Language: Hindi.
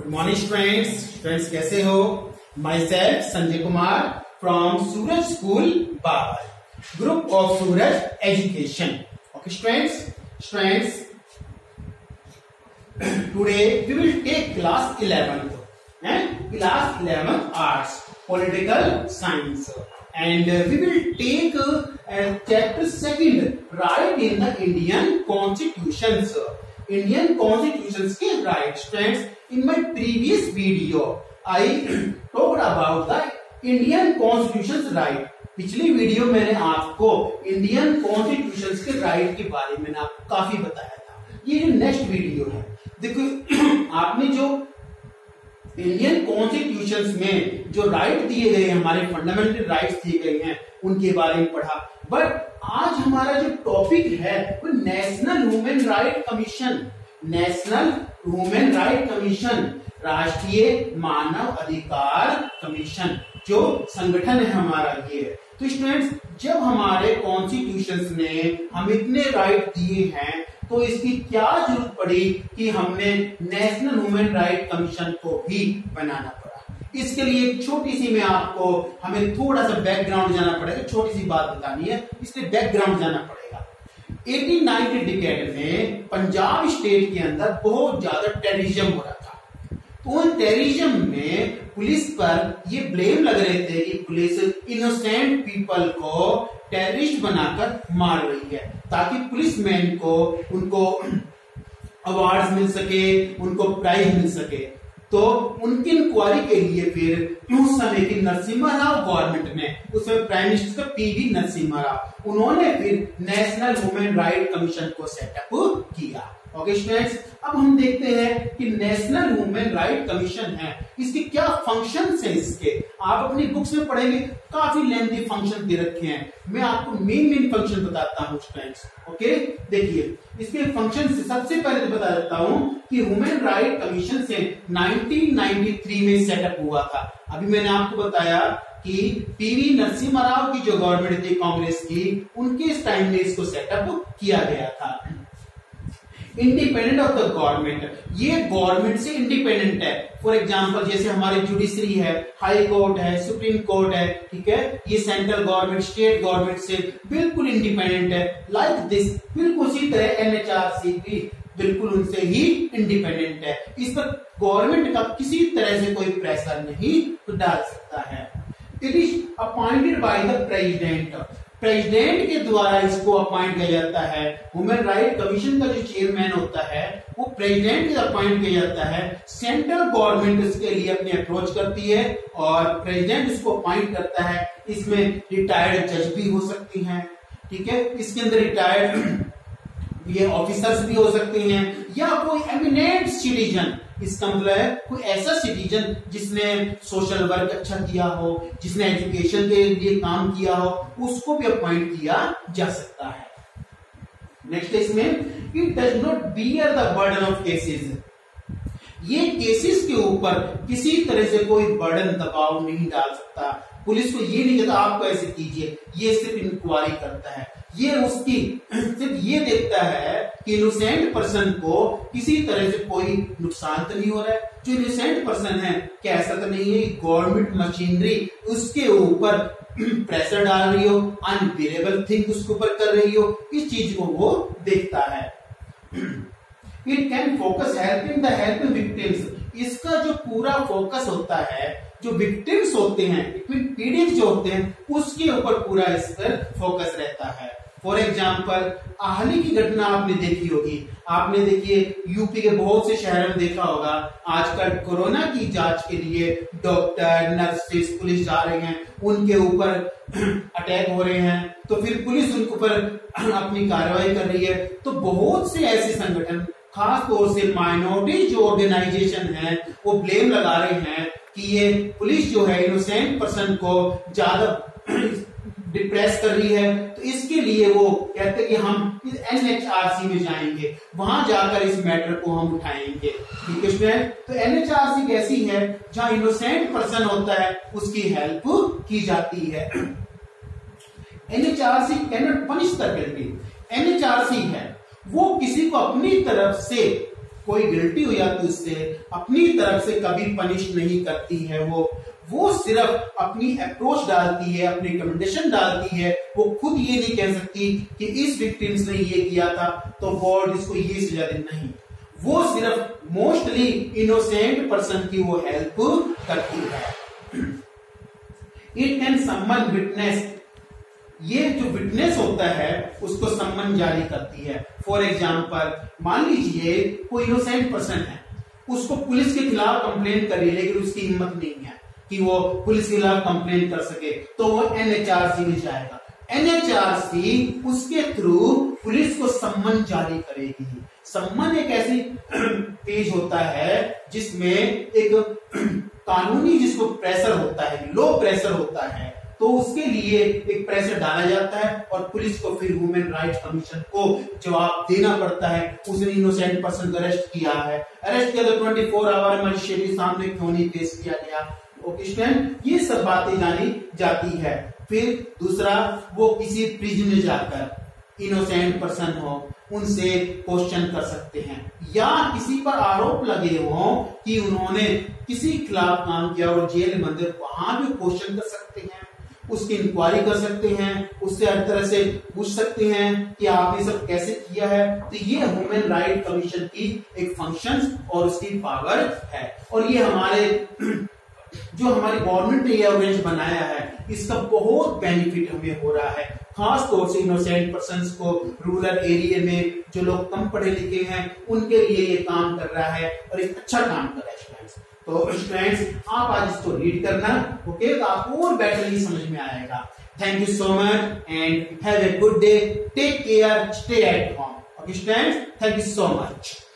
मॉर्निंग स्टूडेंट्स कैसे हो? Myself Sanjay Kumar from Suraj school Babar, group of Suraj education. Okay students, today we will take class 11th arts political science and we will take chapter 2 right in the Indian constitutions. Indian constitutions के right. Friends, in my previous video I talked about the Indian constitutions right. पिछली वीडियो मैंने आपको इंडियन कॉन्स्टिट्यूशंस के राइट के बारे में आपको काफी बताया था. ये जो नेक्स्ट वीडियो है, देखो आपने जो इंडियन कॉन्स्टिट्यूशंस में जो राइट दिए गए हैं, हमारे फंडामेंटल राइट्स दिए गए हैं, उनके बारे में पढ़ा. बट आज हमारा जो टॉपिक है वो national human right commission. National human right commission, राष्ट्रीय मानव अधिकार कमीशन जो संगठन है हमारा ये. तो स्टूडेंट्स, जब हमारे कॉन्स्टिट्यूशंस ने हम इतने राइट दिए हैं तो इसकी क्या जरूरत पड़ी कि हमने नेशनल ह्यूमन राइट कमीशन को भी बनाना पड़ा. इसके लिए एक छोटी सी हमें थोड़ा सा बैकग्राउंड जाना पड़ेगा. छोटी सी बात बतानी है, इसलिए बैकग्राउंड जाना पड़ेगा. 1890 डिकेड में पंजाब स्टेट के अंदर बहुत ज्यादा टेररिज्म हो रहा था. तो टेररिज्म में पुलिस पर ये ब्लेम लग रहे थे कि पुलिस इनोसेंट पीपल को टेररिस्ट बनाकर मार रही है, ताकि पुलिसमैन को उनको अवार्ड्स मिल सके, उनको प्राइज मिल सके. तो उनकी इंक्वायरी के लिए फिर उस समय की नरसिम्हा राव गवर्नमेंट ने, उसमें प्राइम मिनिस्टर था पीवी नरसिम्हा राव, उन्होंने फिर नेशनल ह्यूमन राइट कमीशन को सेटअप किया. ओके स्टूडेंट्स, अब हम देखते हैं कि नेशनल ह्यूमन राइट कमीशन है, इसके क्या फंक्शंस हैं. इसके आप अपनी बुक्स में पढ़ेंगे, काफी लेंथी फंक्शन दे रखे हैं. मैं आपको मेन फंक्शन बताता हूं स्टूडेंट्स. ओके, देखिए इसके फंक्शन से सबसे पहले तो बता देता हूं कि ह्यूमन राइट कमीशन से 1993 में सेटअप हुआ था. अभी मैंने आपको बताया कि पीवी नरसिम्हा राव की जो गवर्नमेंट थी कांग्रेस की, उनके इस टाइम में इसको सेटअप किया गया था. इंडिपेंडेंट ऑफ द गवर्नमेंट, ये गवर्नमेंट से इंडिपेंडेंट है. फॉर एग्जांपल जैसे हमारी जुडिशरी है, हाई कोर्ट है, सुप्रीम कोर्ट है, ठीक है, ये सेंट्रल गवर्नमेंट स्टेट गवर्नमेंट से बिल्कुल इंडिपेंडेंट है. लाइक दिस, बिल्कुल उसी तरह एनएचआरसी भी बिल्कुल उनसे ही इंडिपेंडेंट है. इस पर गवर्नमेंट का किसी तरह से कोई प्रेशर नहीं डाल सकता है. It is appointed by the president. President के द्वारा इसको अपॉइंट किया जाता है. ह्यूमन राइट कमीशन का जो चेयरमैन होता है वो प्रेसिडेंट से अपॉइंट किया जाता है. सेंट्रल गवर्नमेंट इसके लिए अपनी अप्रोच करती है और प्रेसिडेंट इसको अपॉइंट करता है. इसमें रिटायर्ड जज भी हो सकती हैं, ठीक है, इसके अंदर रिटायर्ड ये ऑफिसर्स भी हो सकते हैं, या कोई एमिनेंट सिटीजन. इसका मतलब है कोई ऐसा सिटीजन जिसने सोशल वर्क अच्छा किया हो, जिसने एजुकेशन के लिए काम किया हो, उसको भी अपॉइंट किया जा सकता है. नेक्स्ट इसमें, it does not bear the burden of cases. ये केसेस के ऊपर किसी तरह से कोई बर्डन, दबाव नहीं डाल सकता. पुलिस को ये नहीं कहता आप कैसे कीजिए, ये सिर्फ इंक्वायरी करता है. ये उसकी सिर्फ ये देखता है कि इनोसेंट पर्सन को किसी तरह से कोई नुकसान तो नहीं हो रहा है. जो इनोसेंट पर्सन है, क्या ऐसा तो नहीं है गवर्नमेंट मशीनरी उसके ऊपर प्रेशर डाल रही हो, अनबियरेबल थिंग उसके ऊपर कर रही हो, इस चीज को वो देखता है. It can focus helping victims. इसका जो पूरा फोकस होता है, जो विक्टिम्स होते हैं, पीड़ित जो होते हैं, उसके ऊपर पूरा इस पर फोकस रहता है. फॉर एग्जाम्पल हाल ही की घटना आपने देखी होगी. आपने देखिए यूपी के बहुत से शहरों में देखा होगा, आजकल कोरोना की जांच के लिए डॉक्टर, नर्सेस, पुलिस जा रहे हैं, उनके ऊपर अटैक हो रहे हैं, तो फिर पुलिस उनके ऊपर अपनी कार्रवाई कर रही है. तो बहुत से ऐसे संगठन, खास तौर से माइनॉरिटी जो ऑर्गेनाइजेशन है, वो ब्लेम लगा रहे हैं कि ये पुलिस जो है इनोसेंट पर्सन को ज्यादा डिप्रेस कर रही है. तो इसके लिए वो कहते हैं कि हम एनएचआरसी में जाएंगे, वहां जाकर इस मैटर को हम उठाएंगे. ठीक है स्टूडेंट, तो एनएचआरसी कैसी है, जहां इनोसेंट पर्सन होता है उसकी हेल्प की जाती है. NHRC can not punish the guilty. NHRC है वो किसी को अपनी तरफ से कोई गिल्टी हो जाती है उससे अपनी तरफ से कभी पनिश नहीं करती है। वो सिर्फ अपनी अप्रोच डालती है, अपनी रिकमेंडेशन डालती है। वो खुद ये नहीं कह सकती कि इस विक्टिम्स ने ये किया था तो गॉड इसको ये सजा दे, नहीं। वो सिर्फ मोस्टली इनोसेंट पर्सन की वो हेल्प करती है। इट कैन समन विटनेस, ये जो विटनेस होता है उसको सम्मन जारी करती है। फॉर एग्जाम्पल, मान लीजिए कोई इनोसेंट पर्सन है, उसको पुलिस के खिलाफ कंप्लेन करी, लेकिन उसकी हिम्मत नहीं है कि वो पुलिस के खिलाफ कंप्लेन कर सके, तो वो एनएचआरसी में जाएगा। एनएचआरसी उसके थ्रू पुलिस को सम्मन जारी करेगी। सम्मन एक ऐसी पेज होता है जिसमें एक कानूनी जिसको प्रेशर होता है, लो प्रेशर होता है, तो उसके लिए एक प्रेशर डाला जाता है और पुलिस को फिर ह्यूमन राइट्स कमीशन को जवाब देना पड़ता है। उसने इनोसेंट पर्सन को अरेस्ट किया है, अरेस्ट किया तो 24 आवर मजिस्ट्रेट के सामने क्यों नहीं पेश किया गया। ओके स्टूडेंट, ये सब बातें जानी जाती है। फिर दूसरा, वो किसी प्रिजन में जाकर इनोसेंट पर्सन हो उनसे क्वेश्चन कर सकते हैं, या किसी पर आरोप लगे हो कि उन्होंने किसी के खिलाफ काम किया और जेल में अंदर, वहां भी क्वेश्चन कर सकते हैं, उसकी इंक्वायरी कर सकते हैं, उससे हर तरह से पूछ सकते हैं कि आपने सब कैसे किया है। तो ये ह्यूमन राइट कमीशन की एक फंक्शन और उसकी पावर है। और ये जो हमारी गवर्नमेंट ने ये ऑर्गेनाइजेशन बनाया है, इसका बहुत बेनिफिट हमें हो रहा है, खास तौर से इनोसेंट पर्संस को, रूरल एरिया में जो लोग कम पढ़े लिखे हैं उनके लिए ये काम कर रहा है और एक अच्छा काम कर रहा है स्टूडेंट्स। तो स्टूडेंट्स, आप आज इसको रीड करना, ओके, तो आपको और बेटरली समझ में आएगा। Thank you so much and have a good day, take care, stay at home. Okay students, thank you so much.